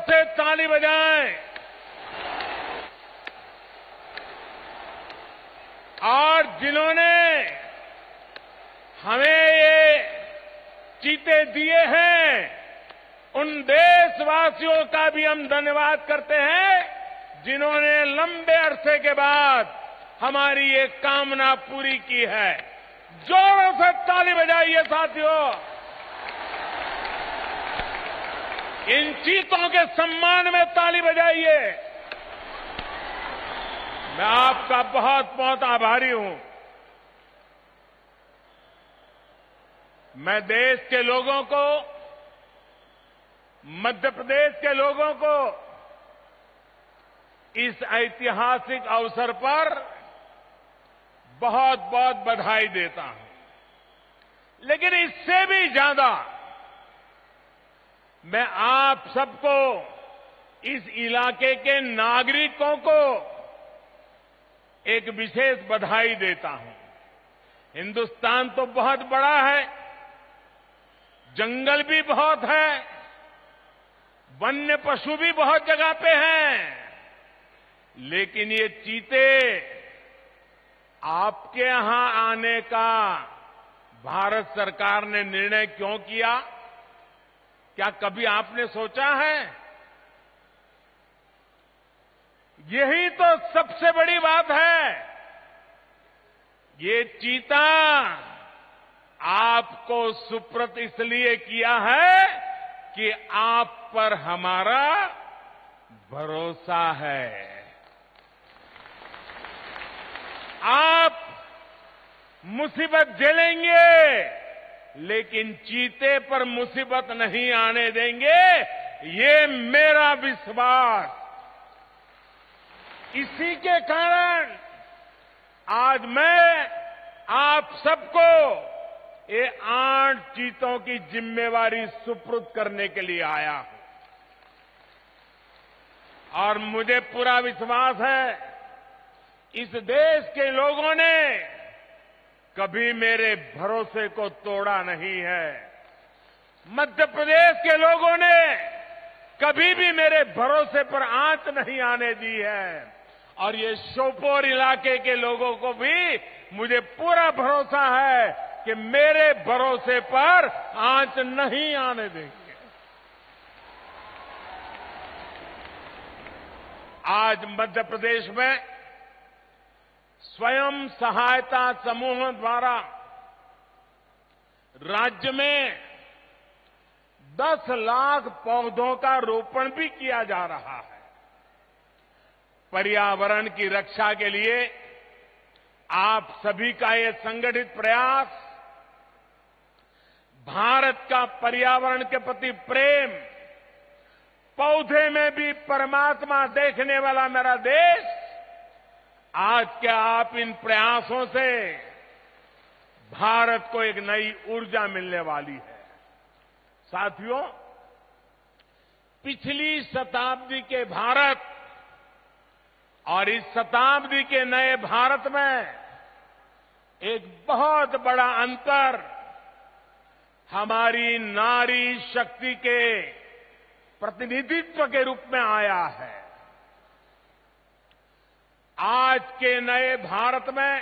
से ताली बजाएं और जिन्होंने हमें ये चीते दिए हैं उन देशवासियों का भी हम धन्यवाद करते हैं जिन्होंने लंबे अरसे के बाद हमारी ये कामना पूरी की है। जोरों से ताली बजाइए साथियों। इन चीतों के सम्मान में ताली बजाइए। मैं आपका बहुत बहुत आभारी हूं। मैं देश के लोगों को, मध्य प्रदेश के लोगों को इस ऐतिहासिक अवसर पर बहुत बहुत बधाई देता हूं। लेकिन इससे भी ज्यादा मैं आप सबको, इस इलाके के नागरिकों को एक विशेष बधाई देता हूं। हिंदुस्तान तो बहुत बड़ा है, जंगल भी बहुत है, वन्य पशु भी बहुत जगह पे हैं, लेकिन ये चीते आपके यहां आने का भारत सरकार ने निर्णय क्यों किया? क्या कभी आपने सोचा है? यही तो सबसे बड़ी बात है। ये चीता आपको सुपुर्द इसलिए किया है कि आप पर हमारा भरोसा है। आप मुसीबत झेलेंगे, लेकिन चीते पर मुसीबत नहीं आने देंगे, ये मेरा विश्वास। इसी के कारण आज मैं आप सबको ये 8 चीतों की जिम्मेवारी सुपुर्द करने के लिए आया हूं। और मुझे पूरा विश्वास है इस देश के लोगों ने कभी मेरे भरोसे को तोड़ा नहीं है। मध्य प्रदेश के लोगों ने कभी भी मेरे भरोसे पर आंच नहीं आने दी है। और ये श्योपुर इलाके के लोगों को भी मुझे पूरा भरोसा है कि मेरे भरोसे पर आंच नहीं आने देंगे। आज मध्य प्रदेश में स्वयं सहायता समूह द्वारा राज्य में 10 लाख पौधों का रोपण भी किया जा रहा है। पर्यावरण की रक्षा के लिए आप सभी का ये संगठित प्रयास, भारत का पर्यावरण के प्रति प्रेम, पौधे में भी परमात्मा देखने वाला मेरा देश, आज के आप इन प्रयासों से भारत को एक नई ऊर्जा मिलने वाली है। साथियों, पिछली शताब्दी के भारत और इस शताब्दी के नए भारत में एक बहुत बड़ा अंतर हमारी नारी शक्ति के प्रतिनिधित्व के रूप में आया है। आज के नए भारत में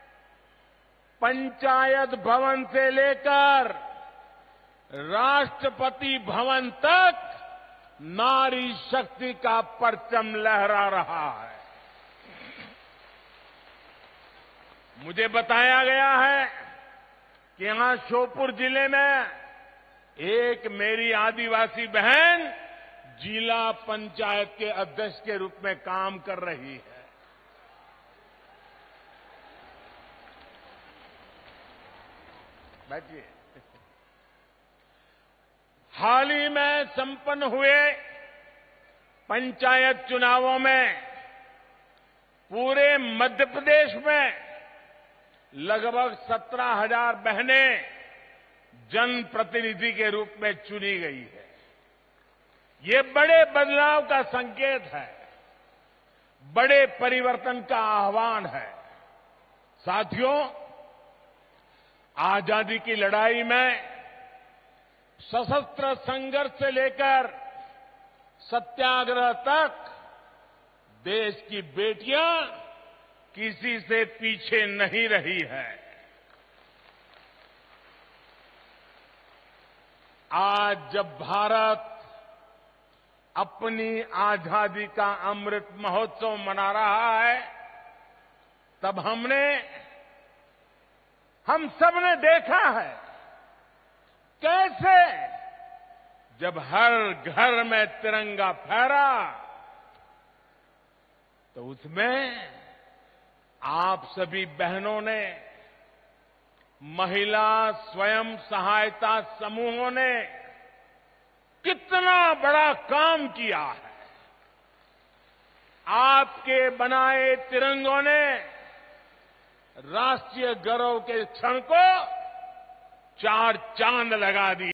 पंचायत भवन से लेकर राष्ट्रपति भवन तक नारी शक्ति का परचम लहरा रहा है। मुझे बताया गया है कि यहां श्योपुर जिले में एक मेरी आदिवासी बहन जिला पंचायत के अध्यक्ष के रूप में काम कर रही है। बैठिए। हाल ही में संपन्न हुए पंचायत चुनावों में पूरे मध्य प्रदेश में लगभग 17,000 बहनें जनप्रतिनिधि के रूप में चुनी गई है। ये बड़े बदलाव का संकेत है, बड़े परिवर्तन का आह्वान है। साथियों, आजादी की लड़ाई में सशस्त्र संघर्ष से लेकर सत्याग्रह तक देश की बेटियां किसी से पीछे नहीं रही है। आज जब भारत अपनी आजादी का अमृत महोत्सव मना रहा है, तब हम सबने देखा है कैसे जब हर घर में तिरंगा फहरा तो उसमें आप सभी बहनों ने, महिला स्वयं सहायता समूहों ने कितना बड़ा काम किया है। आपके बनाए तिरंगों ने राष्ट्रीय गौरव के क्षण को चार चांद लगा दिए।